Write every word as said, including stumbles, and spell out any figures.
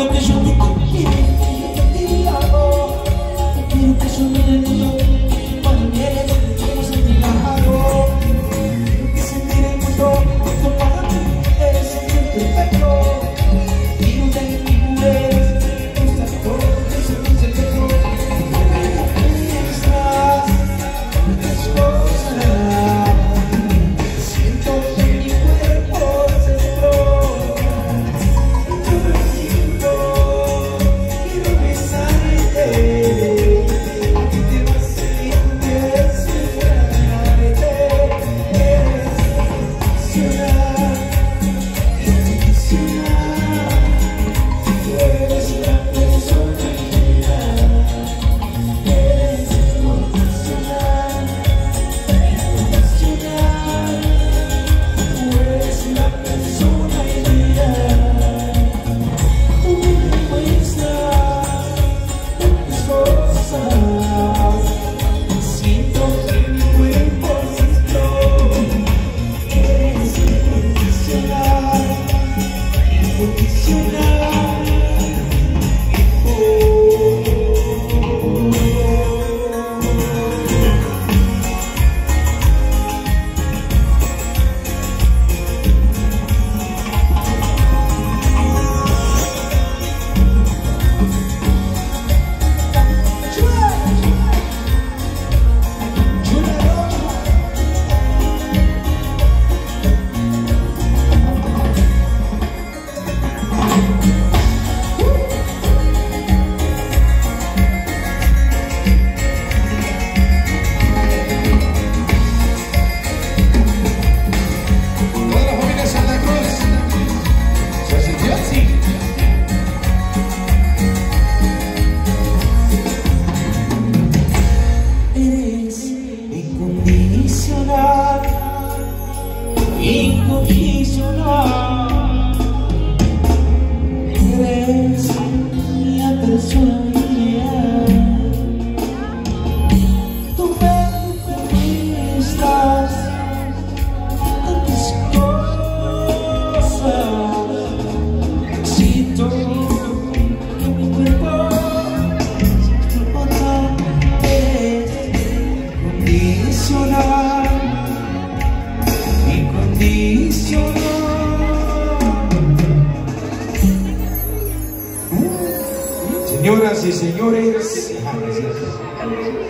lo que yo te quiero, te hago. Quiero que yo mire el mundo cuando vienes, quiero sentir algo. Quiero que sentir el mundo, esto para mí es sentir perfecto. Quiero que mi mujer, gusta todo, eso es un secreto. Extras, muchas cosas. Siento que mi cuerpo se explora. Todo el tiempo quiero besarte. Incondicional, eres mi persona ideal. Tú me conquistas tantas cosas. Siento que mi cuerpo se explota. Eres incondicional. Señoras y señores,